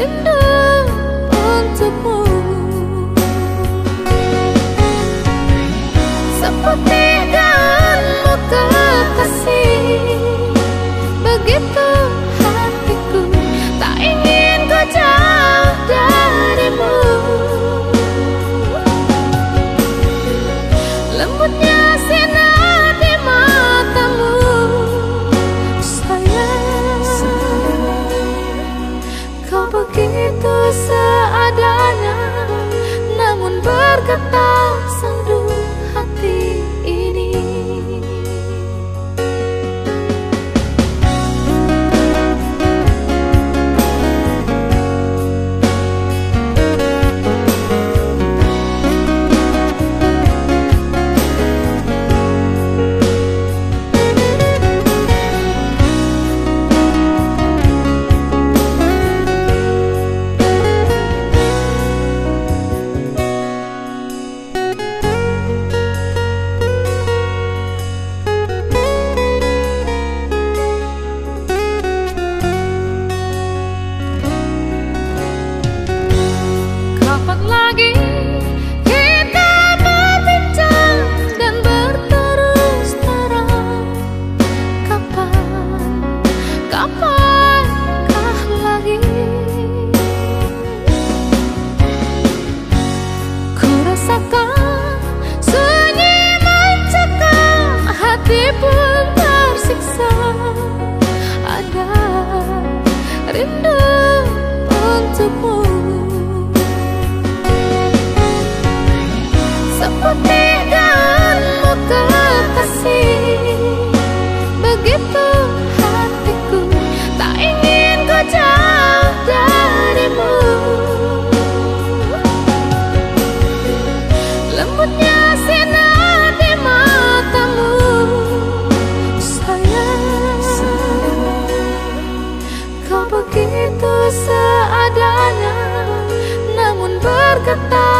rindu untukmu. Seperti daunmu kekasih, begitu hatiku tak ingin ku jauh darimu. Lembutnya sinar di matamu, sayang. Kau begitu seadanya, namun bergetar sendu hati ini. Kapan lagi kita berbincang dan berterus terang? Kapankah lagi? Ku rasakan sunyi mencekam, hati pun tersiksa. Ada rindu untukmu. Seperti daunmu kekasih, begitu hatiku tak ingin ku jauh darimu. Lembutnya sinar di matamu, sayang. Kau begitu seadanya, namun bergetar